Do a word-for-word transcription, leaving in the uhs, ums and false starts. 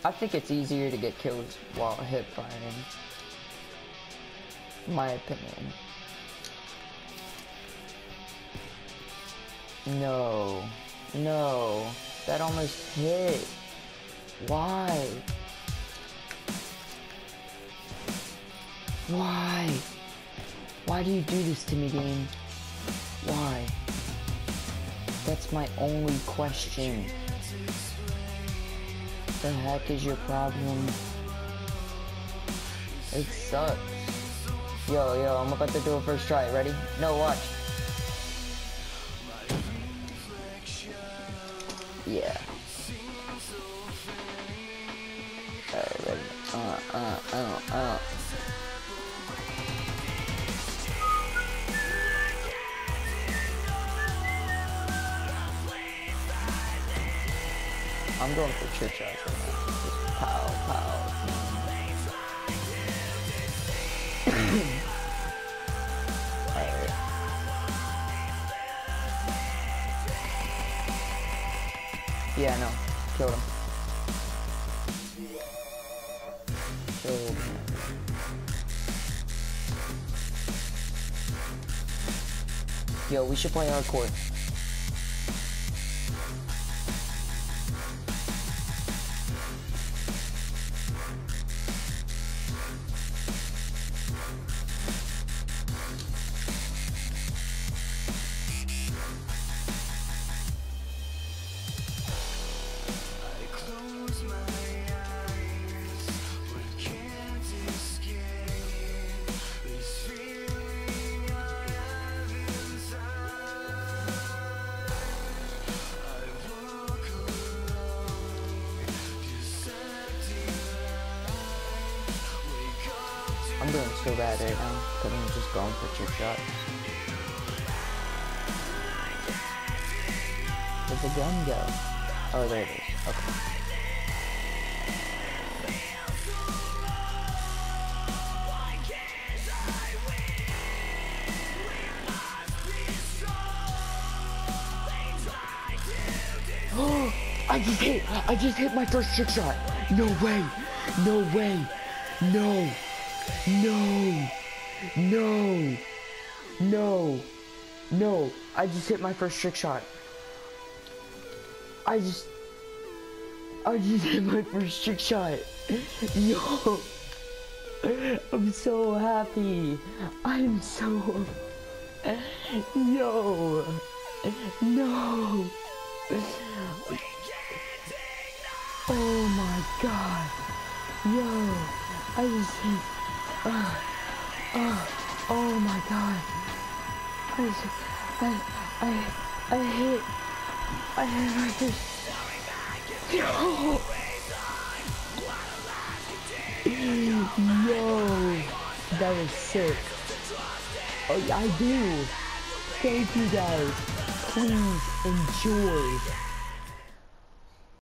I think it's easier to get kills while hip firing. My opinion. No. No. That almost hit. Why? Why? Why do you do this to me, game? Why? That's my only question. The heck is your problem? It sucks. Yo, yo, I'm about to do a first try. Ready? No, watch. Yeah. Alright, ready? Uh, uh, uh, uh. I'm going for trick shots right now. Just pow, pow. Alright. Yeah, no. Killed him. Killed him. Yo, we should play hardcore. I'm doing so bad right now because I'm just going for trick shots. Where'd the gun go? Oh, there it is. Okay. Oh, I just hit! I just hit my first trick shot! No way! No way! No! No! No! No! No! I just hit my first trick shot. I just... I just hit my first trick shot. Yo! I'm so happy. I'm so... Yo! No! Oh my god! Yo! I just hit... Uh, uh, oh my god! I just... I... I... I hit... I hit my first... Yo! Yo! That was sick. Oh, I do! Thank you guys! Please enjoy